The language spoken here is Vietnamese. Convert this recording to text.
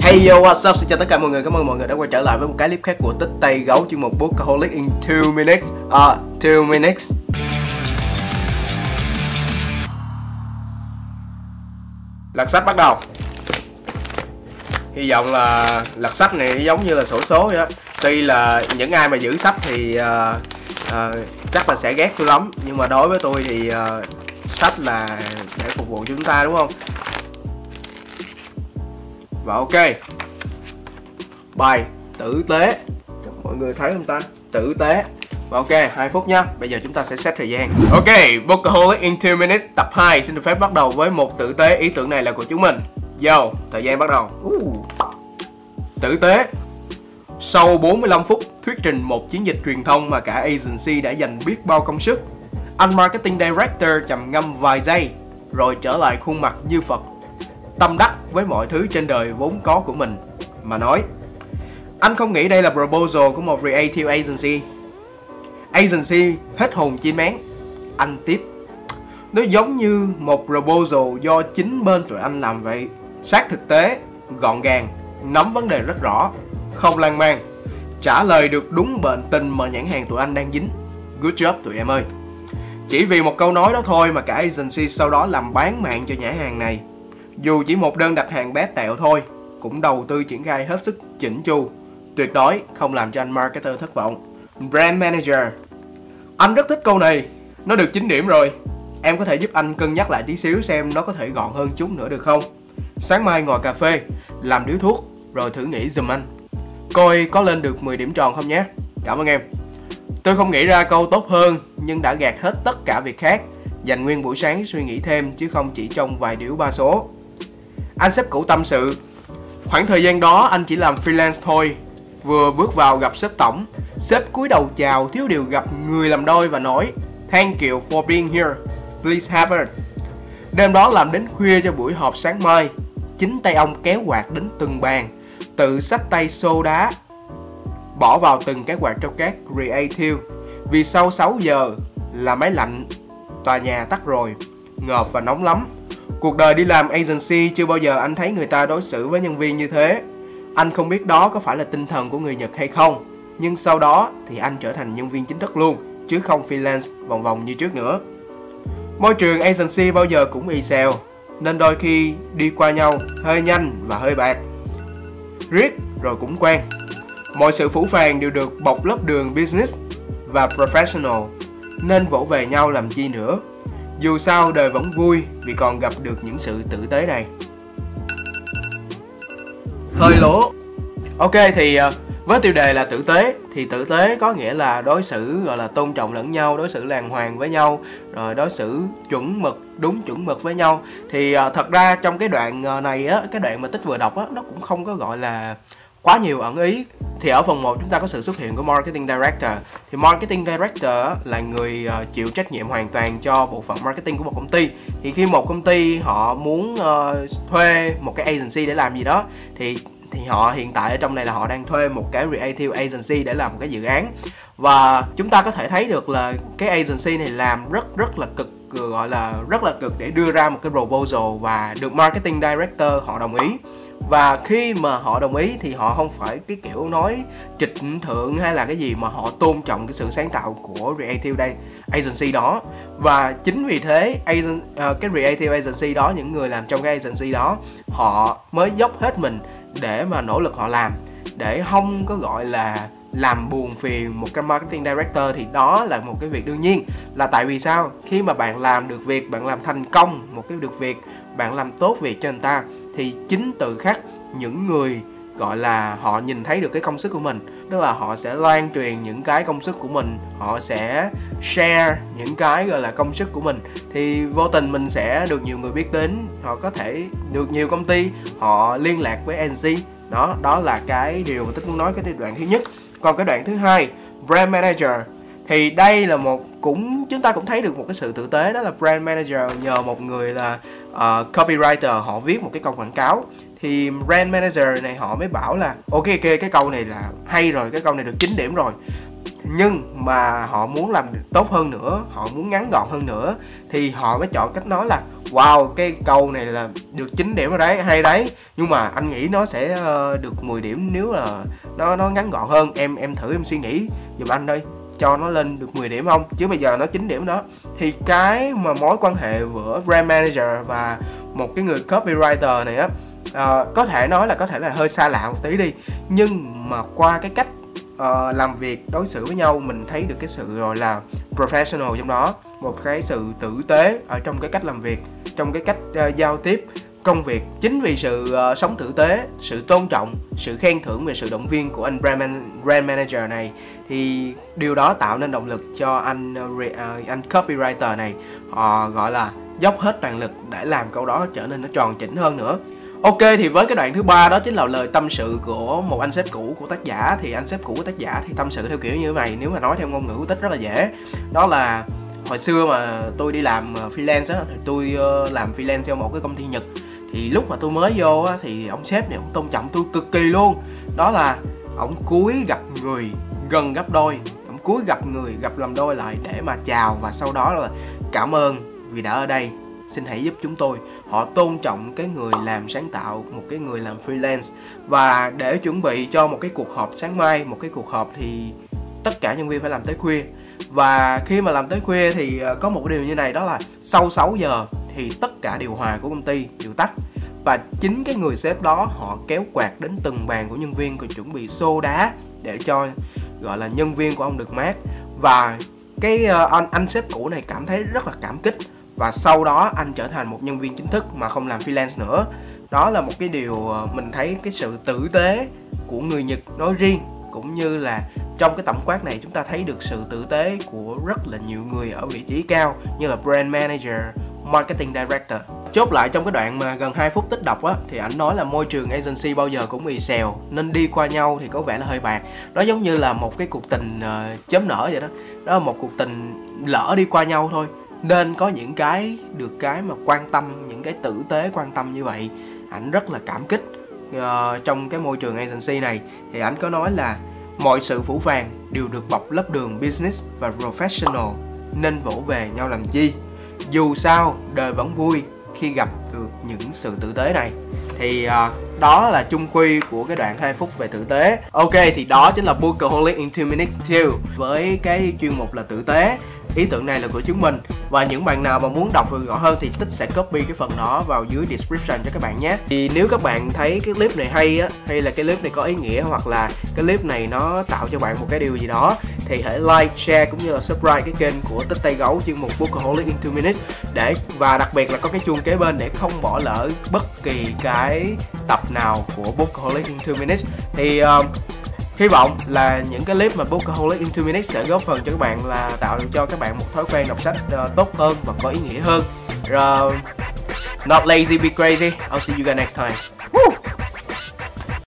Hey yo, what's up? Xin chào tất cả mọi người, cảm ơn mọi người đã quay trở lại với một cái clip khác của Tích Tay Gấu chuyên mục Bookaholic in 2 minutes. 2 minutes. Lật sách bắt đầu. Hy vọng là lật sách này giống như là xổ số vậy đó. Tuy là những ai mà giữ sách thì chắc là sẽ ghét tôi lắm, nhưng mà đối với tôi thì sách là để phục vụ cho chúng ta, đúng không? Và ok, bài tử tế, mọi người thấy không ta? Tử tế. Và ok, 2 phút nha. Bây giờ chúng ta sẽ set thời gian. Ok, Bookaholic in 2 minutes tập 2 xin được phép bắt đầu với một tử tế. Ý tưởng này là của chúng mình. Vô, thời gian bắt đầu. Tử tế. Sau 45 phút thuyết trình một chiến dịch truyền thông mà cả agency đã dành biết bao công sức, anh Marketing Director trầm ngâm vài giây rồi trở lại khuôn mặt như Phật, tâm đắc với mọi thứ trên đời vốn có của mình, mà nói: anh không nghĩ đây là proposal của một creative agency. Agency hết hồn chim én. Anh tiếp: nó giống như một proposal do chính bên tụi anh làm vậy. Sát thực tế, gọn gàng, nắm vấn đề rất rõ, không lan man, trả lời được đúng bệnh tình mà nhãn hàng tụi anh đang dính. Good job tụi em ơi. Chỉ vì một câu nói đó thôi mà cả agency sau đó làm bán mạng cho nhãn hàng này. Dù chỉ một đơn đặt hàng bé tẹo thôi, cũng đầu tư triển khai hết sức chỉnh chu, tuyệt đối không làm cho anh marketer thất vọng. Brand Manager: anh rất thích câu này, nó được 9 điểm rồi. Em có thể giúp anh cân nhắc lại tí xíu xem nó có thể gọn hơn chút nữa được không? Sáng mai ngồi cà phê, làm điếu thuốc, rồi thử nghĩ giùm anh, coi có lên được 10 điểm tròn không nhé. Cảm ơn em. Tôi không nghĩ ra câu tốt hơn, nhưng đã gạt hết tất cả việc khác, dành nguyên buổi sáng suy nghĩ thêm chứ không chỉ trong vài điếu ba số. Anh sếp cũ tâm sự: khoảng thời gian đó anh chỉ làm freelance thôi. Vừa bước vào gặp sếp tổng, sếp cúi đầu chào thiếu điều gặp người làm đôi và nói: thank you for being here, please have it. Đêm đó làm đến khuya cho buổi họp sáng mai. Chính tay ông kéo quạt đến từng bàn, tự xách tay xô đá bỏ vào từng cái quạt cho các creative. Vì sau 6 giờ là máy lạnh tòa nhà tắt rồi, ngợp và nóng lắm. Cuộc đời đi làm agency chưa bao giờ anh thấy người ta đối xử với nhân viên như thế. Anh không biết đó có phải là tinh thần của người Nhật hay không, nhưng sau đó thì anh trở thành nhân viên chính thức luôn, chứ không freelance vòng vòng như trước nữa. Môi trường agency bao giờ cũng y xèo, nên đôi khi đi qua nhau hơi nhanh và hơi bạc. Riết rồi cũng quen. Mọi sự phũ phàng đều được bọc lớp đường business và professional, nên vỗ về nhau làm chi nữa. Dù sao đời vẫn vui vì còn gặp được những sự tử tế này. Hơi lố. Ok, thì với tiêu đề là tử tế, thì tử tế có nghĩa là đối xử gọi là tôn trọng lẫn nhau, đối xử đàng hoàng với nhau, rồi đối xử chuẩn mực, đúng chuẩn mực với nhau. Thì thật ra trong cái đoạn này á, cái đoạn mà Tích vừa đọc á, nó cũng không có gọi là quá nhiều ẩn ý. Thì ở phần 1 chúng ta có sự xuất hiện của Marketing Director. Thì Marketing Director là người chịu trách nhiệm hoàn toàn cho bộ phận marketing của một công ty. Thì khi một công ty họ muốn thuê một cái agency để làm gì đó, thì họ hiện tại ở trong này là họ đang thuê một cái creative agency để làm một cái dự án. Và chúng ta có thể thấy được là cái agency này làm rất là cực, gọi là rất là cực để đưa ra một cái proposal và được Marketing Director họ đồng ý. Và khi mà họ đồng ý thì họ không phải cái kiểu nói trịch thượng hay là cái gì, mà họ tôn trọng cái sự sáng tạo của creative agency đó. Và chính vì thế cái creative agency đó, những người làm trong cái agency đó, họ mới dốc hết mình để mà nỗ lực họ làm, để không có gọi là làm buồn phiền một cái marketing director. Thì đó là một cái việc đương nhiên. Là tại vì sao? Khi mà bạn làm được việc, bạn làm thành công một cái được việc, bạn làm tốt việc cho người ta, thì chính từ khắc những người gọi là họ nhìn thấy được cái công sức của mình, tức là họ sẽ lan truyền những cái công sức của mình, họ sẽ share những cái gọi là công sức của mình, thì vô tình mình sẽ được nhiều người biết đến, họ có thể được nhiều công ty họ liên lạc với agency. Đó là cái điều mà Tích muốn nói cái đoạn thứ nhất. Còn cái đoạn thứ hai, Brand Manager, thì đây là chúng ta cũng thấy được một cái sự tử tế. Đó là Brand Manager nhờ một người là copywriter họ viết một cái câu quảng cáo, thì Brand Manager này họ mới bảo là ok, cái câu này là hay rồi, cái câu này được 9 điểm rồi, nhưng mà họ muốn làm tốt hơn nữa, họ muốn ngắn gọn hơn nữa, thì họ mới chọn cách nói là wow, cái câu này là được 9 điểm rồi đấy, hay đấy. Nhưng mà anh nghĩ nó sẽ được 10 điểm nếu là nó ngắn gọn hơn. Em thử em suy nghĩ giùm anh đây, cho nó lên được 10 điểm không? Chứ bây giờ nó 9 điểm đó. Thì cái mà mối quan hệ giữa brand manager và một cái người copywriter này á, có thể nói là hơi xa lạ một tí đi, nhưng mà qua cái cách làm việc đối xử với nhau, mình thấy được cái sự gọi là professional trong đó, một cái sự tử tế ở trong cái cách làm việc, trong cái cách giao tiếp công việc. Chính vì sự sống tử tế, sự tôn trọng, sự khen thưởng và sự động viên của anh brand manager này, thì điều đó tạo nên động lực cho anh copywriter này, họ gọi là dốc hết toàn lực để làm câu đó trở nên nó tròn chỉnh hơn nữa. Ok, thì với cái đoạn thứ ba đó chính là lời tâm sự của một anh sếp cũ của tác giả. Thì anh sếp cũ của tác giả thì tâm sự theo kiểu như thế này, nếu mà nói theo ngôn ngữ tích rất là dễ. Đó là hồi xưa mà tôi đi làm freelance á, tôi làm freelance cho một cái công ty Nhật. Thì lúc mà tôi mới vô á, thì ông sếp này ông tôn trọng tôi cực kỳ luôn. Đó là ông cúi gặp người gần gấp đôi, ông cúi gặp người gặp làm đôi lại để mà chào, và sau đó là cảm ơn vì đã ở đây, xin hãy giúp chúng tôi. Họ tôn trọng cái người làm sáng tạo, một cái người làm freelance. Và để chuẩn bị cho một cái cuộc họp sáng mai, một cái cuộc họp thì tất cả nhân viên phải làm tới khuya. Và khi mà làm tới khuya thì có một điều như này, đó là sau 6 giờ thì tất cả điều hòa của công ty đều tắt. Và chính cái người sếp đó họ kéo quạt đến từng bàn của nhân viên, còn chuẩn bị xô đá để cho gọi là nhân viên của ông được mát. Và cái anh sếp cũ này cảm thấy rất là cảm kích, và sau đó anh trở thành một nhân viên chính thức mà không làm freelance nữa. Đó là một cái điều mình thấy cái sự tử tế của người Nhật nói riêng, cũng như là trong cái tổng quát này chúng ta thấy được sự tử tế của rất là nhiều người ở vị trí cao như là brand manager, marketing director. Chốt lại trong cái đoạn mà gần 2 phút tích đọc á, thì ảnh nói là môi trường agency bao giờ cũng ì xèo, nên đi qua nhau thì có vẻ là hơi bạc. Nó giống như là một cái cuộc tình chớm nở vậy đó. Đó là một cuộc tình lỡ đi qua nhau thôi, nên có những cái được cái mà quan tâm, những cái tử tế quan tâm như vậy. Ảnh rất là cảm kích trong cái môi trường agency này. Thì ảnh có nói là mọi sự phủ vàng đều được bọc lớp đường business và professional, nên vỗ về nhau làm chi. Dù sao đời vẫn vui khi gặp được những sự tử tế này. Thì đó là chung quy của cái đoạn 2 phút về tử tế. Ok, thì đó chính là Bookaholic in 2 Minutes 2 với cái chuyên mục là tử tế. Ý tưởng này là của chúng mình, và những bạn nào mà muốn đọc rõ hơn thì Tích sẽ copy cái phần đó vào dưới description cho các bạn nhé. Thì nếu các bạn thấy cái clip này hay á, hay là cái clip này có ý nghĩa, hoặc là cái clip này nó tạo cho bạn một cái điều gì đó, thì hãy like, share cũng như là subscribe cái kênh của Tích Tay Gấu chuyên mục Bookaholic in 2 Minutes và đặc biệt là có cái chuông kế bên để không bỏ lỡ bất kỳ cái tập nào của Bookaholic in 2 Minutes. Thì hy vọng là những cái clip mà Bookaholic in 2 Minutes sẽ góp phần cho các bạn là tạo được cho các bạn một thói quen đọc sách tốt hơn và có ý nghĩa hơn. Not lazy, be crazy. I'll see you guys next time.